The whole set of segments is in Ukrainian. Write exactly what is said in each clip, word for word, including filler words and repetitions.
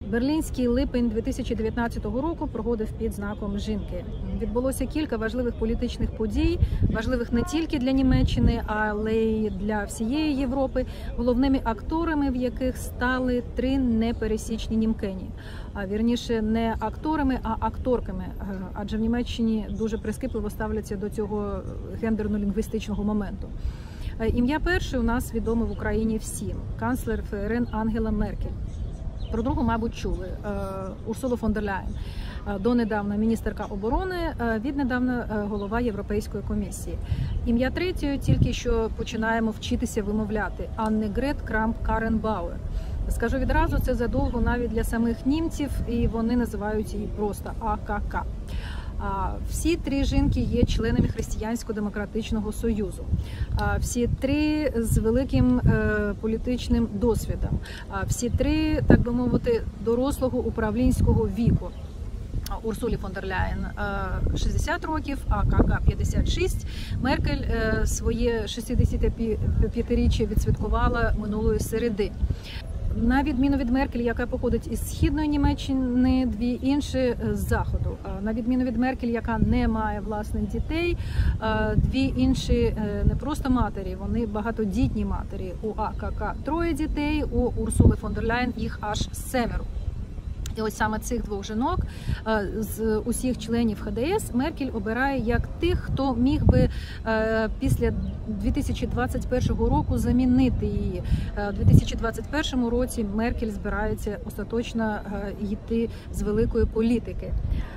Берлінський липень дві тисячі дев'ятнадцятого року проходив під знаком жінки. Відбулося кілька важливих політичних подій, важливих не тільки для Німеччини, але й для всієї Європи, головними акторами в яких стали три непересічні німкені. А вірніше, не акторами, а акторками, адже в Німеччині дуже прискіпливо ставляться до цього гендерно-лінгвістичного моменту. Ім'я першої у нас відоме в Україні всім – канцлер ФРН Ангела Меркель. Про другу, мабуть, чули – Урсула фон дер Ляєн, донедавна міністерка оборони, віднедавна голова Європейської комісії. Ім'я третьої тільки що починаємо вчитися вимовляти – Аннегрет Крамп-Карренбауер. Скажу відразу, це задовго навіть для самих німців, і вони називають її просто А К К. Всі три жінки є членами Християнсько-демократичного союзу. Всі три з великим політичним досвідом. Всі три, так би мовити, дорослого управлінського віку. Урсулі фон дер Ляєн шістдесят років, а К К п'ятдесят шість. Меркель своє шістдесятип'ятиріччя відсвяткувала минулої середи. На відміну від Меркель, яка походить із Східної Німеччини, дві інші з Заходу. На відміну від Меркель, яка не має власних дітей, дві інші не просто матері, вони багатодітні матері. У А К К троє дітей, у Урсули фон дер Ляєн їх аж семеро. І ось саме цих двох жінок з усіх членів Х Д С Меркель обирає як тих, хто міг би після дві тисячі двадцять першого року замінити її. У дві тисячі двадцять першому році Меркель збирається остаточно йти з великої політики.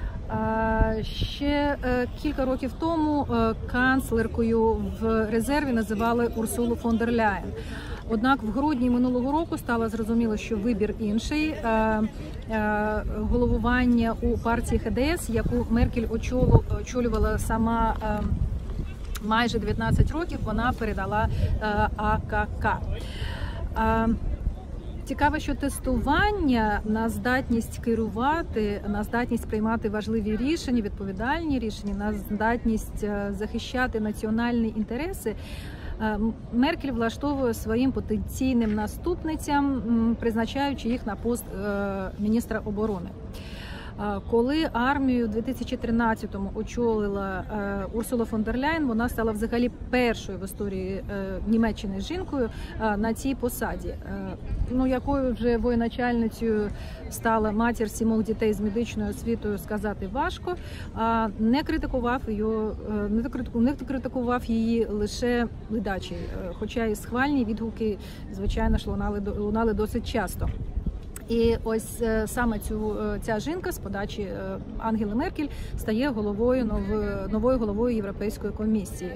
Ще кілька років тому канцлеркою в резерві називали Урсулу фон дер Ляєн. Однак в грудні минулого року стало зрозуміло, що вибір інший. Головування у партії Х Д С, яку Меркель очолювала сама майже дев'ятнадцять років, вона передала А К К. Цікаво, що тестування на здатність керувати, на здатність приймати важливі рішення, відповідальні рішення, на здатність захищати національні інтереси Меркель влаштовує своїм потенційним наступницям, призначаючи їх на пост міністра оборони. Коли армію у дві тисячі тринадцятому очолила Урсула фон дер Ляєн, вона стала взагалі першою в історії Німеччини жінкою на цій посаді. Ну, якою вже воєначальницею стала матір сімох дітей з медичною освітою, сказати важко. Не критикував її, не критикував її лише ледачий, хоча і схвальні відгуки, звичайно, лунали досить часто. І ось саме цю, ця жінка з подачі Ангели Меркель стає головою, новою головою Європейської комісії.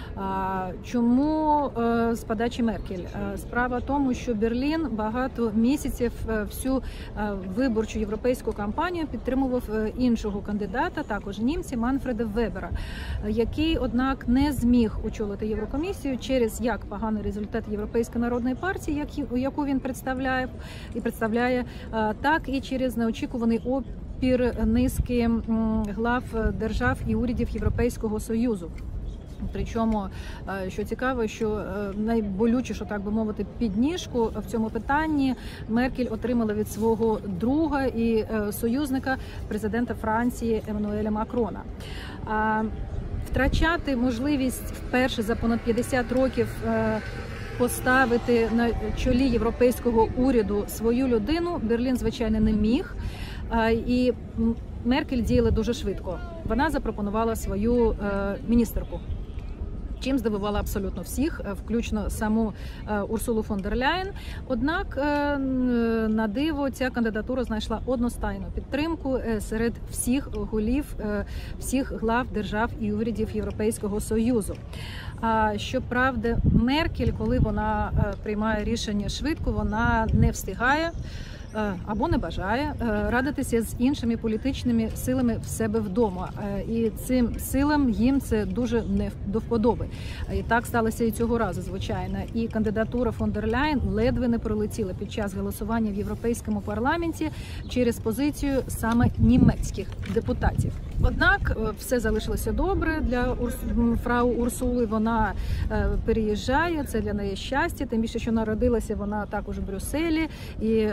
Чому з подачі Меркель? Справа в тому, що Берлін багато місяців всю виборчу європейську кампанію підтримував іншого кандидата, також німця, Манфреда Вебера, який, однак, не зміг очолити Єврокомісію через як поганий результат Європейської народної партії, яку він представляє, і представляє, так і через неочікуваний опір низки глав держав і урядів Європейського Союзу. Причому, що цікаво, що найболючішу, так би мовити, підніжку в цьому питанні Меркель отримала від свого друга і союзника, президента Франції Еммануеля Макрона. Втрачати можливість вперше за понад п'ятдесят років поставити на чолі європейського уряду свою людину Берлін, звичайно, не міг. І Меркель діяла дуже швидко. Вона запропонувала свою міністерку, чим здивувала абсолютно всіх, включно саму Урсулу фон дер Ляєн. Однак, на диво, ця кандидатура знайшла одностайну підтримку серед всіх голів, всіх глав держав і урядів Європейського Союзу. Щоправда, Меркель, коли вона приймає рішення швидко, вона не встигає або не бажає радитися з іншими політичними силами в себе вдома. І цим силам їм це дуже не до вподоби. І так сталося і цього разу, звичайно. І кандидатура фон дер Ляєн ледве не пролетіла під час голосування в Європейському парламенті через позицію саме німецьких депутатів. Однак все залишилося добре для Урс... фрау Урсули. Вона переїжджає, це для неї щастя, тим більше, що народилася вона також в Брюсселі. І перше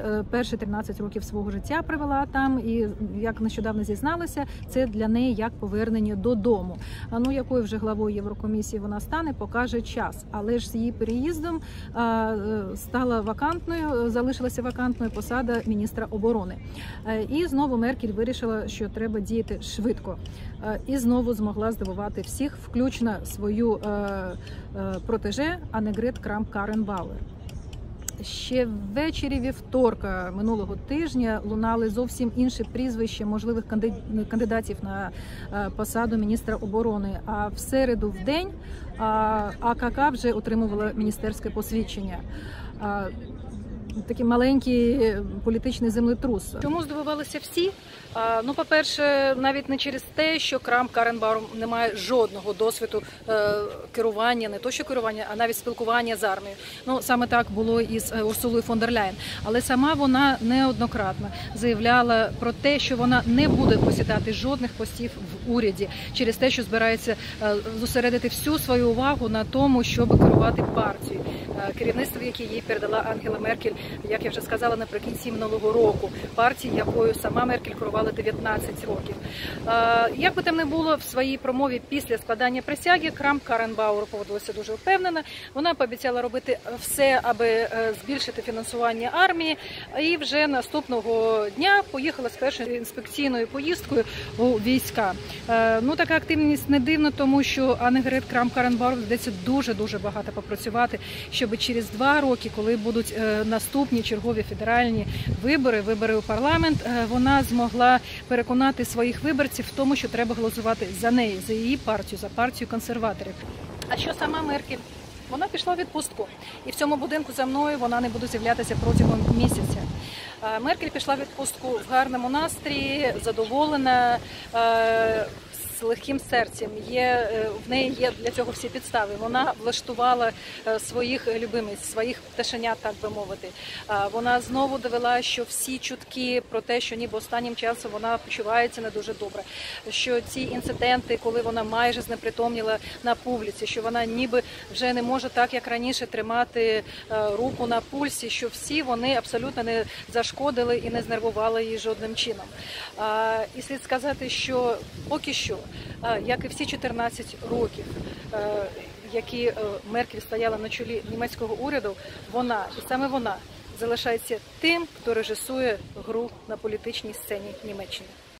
більше тринадцять років свого життя провела там, і, як нещодавно зізналася, це для неї як повернення додому. А ну, якою вже главою Єврокомісії вона стане, покаже час. Але ж з її переїздом а, стала вакантною, залишилася вакантною посада міністра оборони. І знову Меркель вирішила, що треба діяти швидко. І знову змогла здивувати всіх, включно свою е, е, протеже Аннегрет Крамп-Карренбауер. Ще ввечері вівторка минулого тижня лунали зовсім інші прізвища можливих кандидатів на посаду міністра оборони. А в середу в день АКК вже отримувала міністерське посвідчення. Такий маленький політичний землетрус. Чому здивувалися всі? Ну, по-перше, навіть не через те, що Крамп-Карренбауер не має жодного досвіду е, керування, не то що керування, а навіть спілкування з армією. Ну, саме так було і з Урсулою фон дер Ляєн. Але сама вона неоднократно заявляла про те, що вона не буде посідати жодних постів в уряді через те, що збирається е, зосередити всю свою увагу на тому, щоб керувати партією. Е, керівництво, яке їй передала Ангела Меркель, як я вже сказала, наприкінці минулого року, партії, якою сама Меркель керувала дев'ятнадцять років. Як би там не було, в своїй промові після складання присяги Крамп-Карренбауер поводилася дуже впевнено. Вона пообіцяла робити все, аби збільшити фінансування армії, і вже наступного дня поїхала з першою інспекційною поїздкою у війська. Ну, така активність не дивно, тому що Аннегрет Крамп-Карренбауер вдається дуже-дуже багато попрацювати, щоб через два роки, коли будуть наступні чергові федеральні вибори, вибори у парламент, вона змогла переконати своїх виборців в тому, що треба голосувати за неї, за її партію, за партію консерваторів. А що сама Меркель? Вона пішла у відпустку. І в цьому будинку за мною вона не буде з'являтися протягом місяця. Меркель пішла в відпустку в гарному настрої, задоволена, з легким серцем. Є, в неї є для цього всі підстави. Вона влаштувала своїх любимиць, своїх пташенят, так би мовити. Вона знову довела, що всі чутки про те, що ніби останнім часом вона почувається не дуже добре, що ці інциденти, коли вона майже знепритомніла на публіці, що вона ніби вже не може так, як раніше, тримати руку на пульсі, що всі вони абсолютно не зашкодили і не знервували її жодним чином. І слід сказати, що поки що, як і всі чотирнадцять років, які Меркель стояла на чолі німецького уряду, вона, і саме вона, залишається тим, хто режисує гру на політичній сцені Німеччини.